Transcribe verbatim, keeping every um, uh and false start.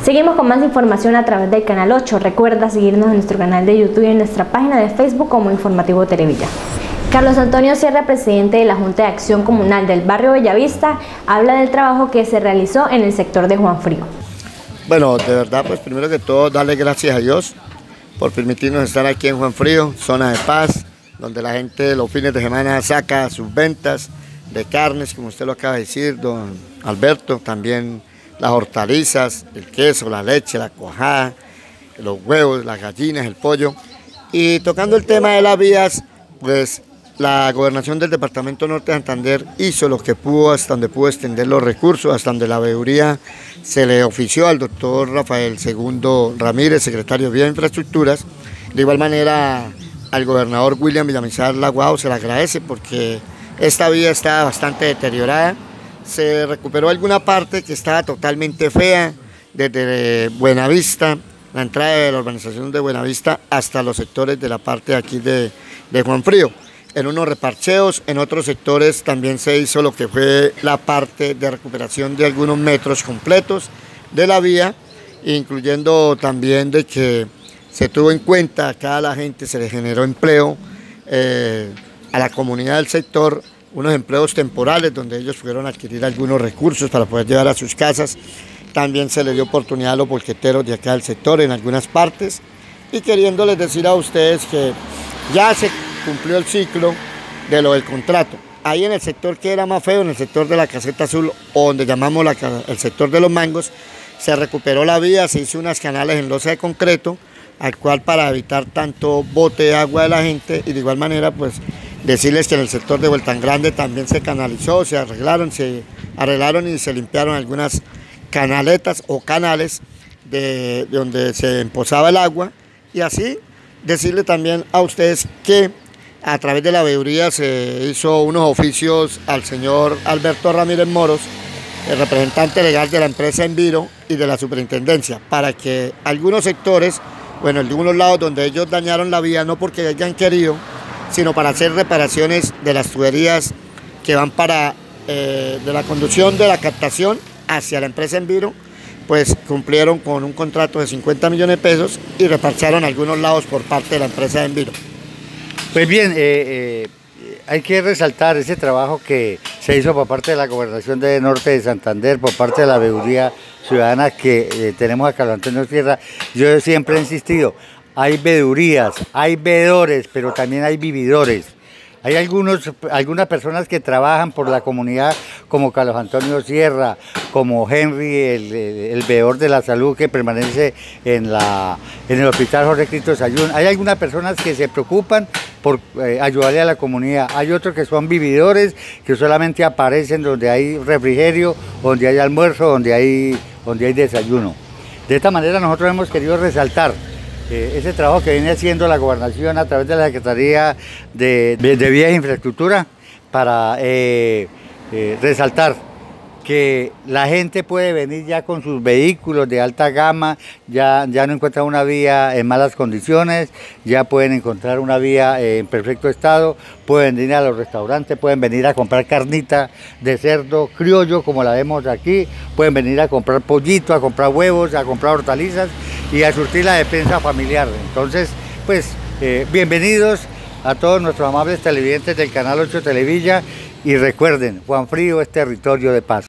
Seguimos con más información a través del canal ocho. Recuerda seguirnos en nuestro canal de YouTube y en nuestra página de Facebook como Informativo Televilla. Carlos Antonio Sierra, presidente de la Junta de Acción Comunal del barrio Bellavista, habla del trabajo que se realizó en el sector de Juan Frío. Bueno, de verdad, pues primero que todo, darle gracias a Dios por permitirnos estar aquí en Juan Frío, zona de paz, donde la gente los fines de semana saca sus ventas de carnes, como usted lo acaba de decir, don Alberto, también las hortalizas, el queso, la leche, la cuajada, los huevos, las gallinas, el pollo. Y tocando el tema de las vías, pues la gobernación del departamento norte de Santander hizo lo que pudo, hasta donde pudo extender los recursos, hasta donde la veeduría se le ofició al doctor Rafael Segundo Ramírez, secretario de Vías e Infraestructuras. De igual manera al gobernador William Villamizar Laguao se le agradece porque esta vía está bastante deteriorada. Se recuperó alguna parte que estaba totalmente fea, desde Buenavista, la entrada de la urbanización de Buenavista hasta los sectores de la parte de aquí de, de Juan Frío. En unos reparcheos, en otros sectores también se hizo lo que fue la parte de recuperación de algunos metros completos de la vía, incluyendo también de que se tuvo en cuenta a cada la gente, se le generó empleo eh, a la comunidad del sector, unos empleos temporales donde ellos pudieron adquirir algunos recursos para poder llevar a sus casas. También se le dio oportunidad a los bolqueteros de acá del sector en algunas partes, y queriéndoles decir a ustedes que ya se cumplió el ciclo de lo del contrato. Ahí en el sector que era más feo, en el sector de la Caseta Azul, o donde llamamos la, el sector de los mangos, se recuperó la vía, se hizo unas canales en losa de concreto, al cual para evitar tanto bote de agua de la gente, y de igual manera pues decirles que en el sector de Vueltan Grande también se canalizó, se arreglaron, se arreglaron y se limpiaron algunas canaletas o canales de, de donde se empozaba el agua, y así decirle también a ustedes que a través de la veeduría se hizo unos oficios al señor Alberto Ramírez Moros, el representante legal de la empresa Enviro y de la superintendencia, para que algunos sectores, bueno, en algunos lados donde ellos dañaron la vía, no porque hayan querido, sino para hacer reparaciones de las tuberías que van para eh, de la conducción de la captación hacia la empresa Enviro, pues cumplieron con un contrato de cincuenta millones de pesos y reparcharon algunos lados por parte de la empresa de Enviro. Pues bien, eh, eh, hay que resaltar ese trabajo que se hizo por parte de la Gobernación de Norte de Santander, por parte de la veeduría ciudadana que eh, tenemos a Carlos Antonio Sierra. Yo siempre he insistido, hay veedurías, hay veedores, pero también hay vividores. Hay algunos, algunas personas que trabajan por la comunidad, como Carlos Antonio Sierra, como Henry, el, el veedor de la salud que permanece en, la, en el Hospital Jorge Cristo Sayún. Hay algunas personas que se preocupan por eh, ayudarle a la comunidad. Hay otros que son vividores, que solamente aparecen donde hay refrigerio, donde hay almuerzo, donde hay, donde hay desayuno. De esta manera nosotros hemos querido resaltar Eh, ese trabajo que viene haciendo la gobernación a través de la Secretaría de, de, de Vías e Infraestructura para eh, eh, resaltar que la gente puede venir ya con sus vehículos de alta gama, ya, ya no encuentran una vía en malas condiciones, ya pueden encontrar una vía eh, en perfecto estado, pueden venir a los restaurantes, pueden venir a comprar carnita de cerdo criollo como la vemos aquí, pueden venir a comprar pollito, a comprar huevos, a comprar hortalizas y a surtir la despensa familiar. Entonces, pues, eh, bienvenidos a todos nuestros amables televidentes del Canal ocho Televilla, y recuerden, Juan Frío es territorio de paz.